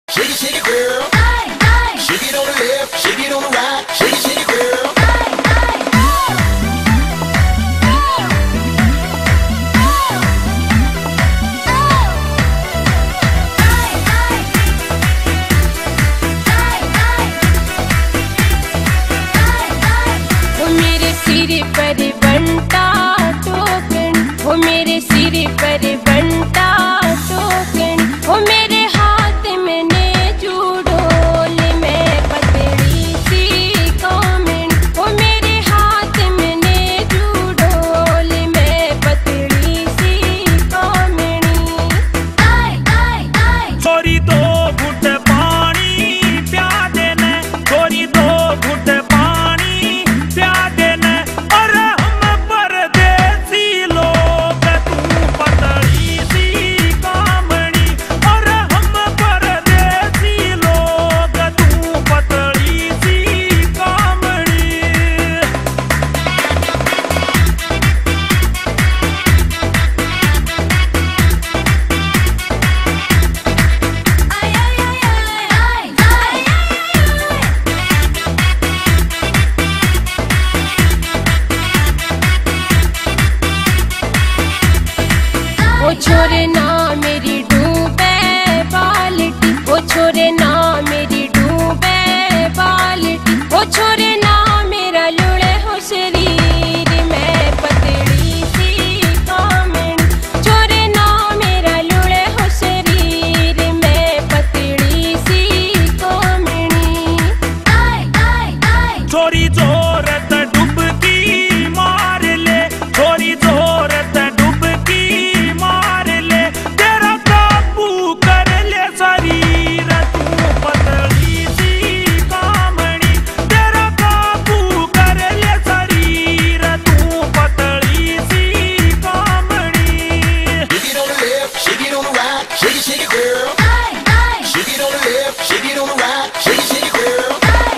Shake it, shake it, girl. Shake it on the left, shake it on the right. Shake it, shake it, girl. वो मेरे सिर पर बनता token, वो मेरे सिर पर बनता टोकन, वो मेरे हाथ में ने जुड़ोल में पतली सी कामन, वो मेरे हाथ में ने जुड़ोल में पतली सी कामनी। छोरी दो घुट पानी प्या देने, छोरी दो घुट पानी प्या देने, और हम परदेसी लोग तू पतली सी कामनी, और हम परदेसी लोग तू पतली सी कामनी। वो छोरे ना मेरी डूबे बाल्टी, वो छोरे ना मेरी डूबे बाल्टी, वो छोरे ना मेरा लुढ़े हो शरीर में पतली सी कामन, छोरे ना मेरा लुढ़े हो शरीर में पतली सी कामनी। छोरी जोरत डुबकी मार ले, छोरी जोरत डुबकी मार ले, तेरा काबू कर ले शरीर तू पतली सी कामनी, तेरा काबू कर ले शरीर तू पतली सी कामनी। Shake it on the left, shake it on the right. Shake it, shake it, girl. Shake it on the left, shake it on the right. Shake it, shake it, girl.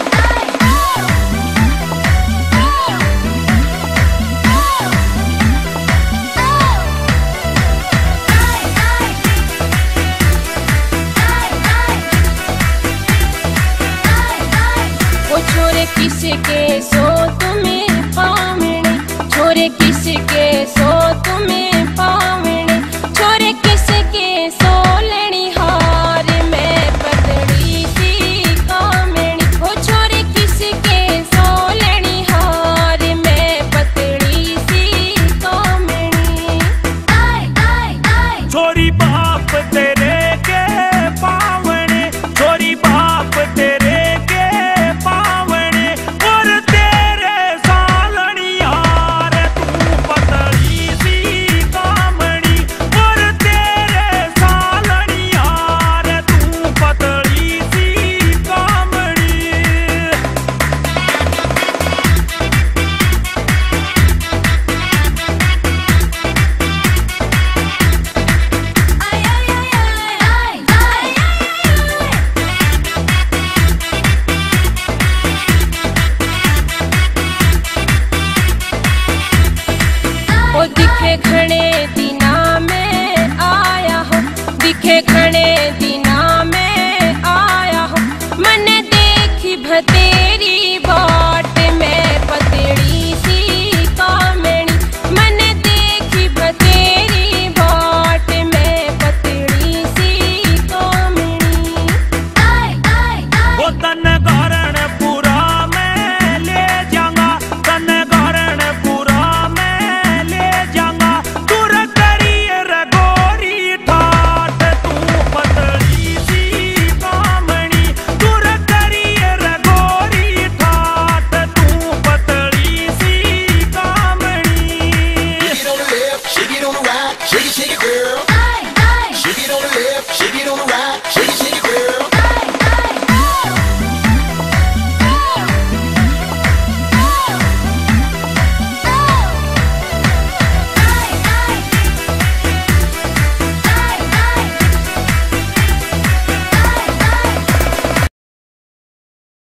वो छोरे किसके सो तुम्हें पावने, छोरे किसके सो तुम्हें पावने, छोरे किसके सो लेनी हार में पतली सी कामनी, वो छोरे किसके सो लेनी हार में पतली सी कामनी। छोरी बाप तेरे के पावने, छोरी बाप तेरे के पावने, और तेरे सालनी यार तू पतली सी कामनी, और तेरे सालनी यार तू पतली सी कामनी। ओ दिखे घणे दिना में आया हो, दिखे घणे दिना में आया हो, मने देखी भतेरी बाट में पतली सी कामनी, मने देखी भतेरी बाट में पतली सी कामनी। वो तन गारण पूरा मैं ले जाऊंगा, तन गारण पूरा मैं ले जाऊंगा, तुर करिए रगोरी ठाट तू पतली सी कामनी, तुर करिए रगोरी ठाट तू पतली सी कामनी। Shake it on the left, shake it on the right. Shake it, shake it, girl.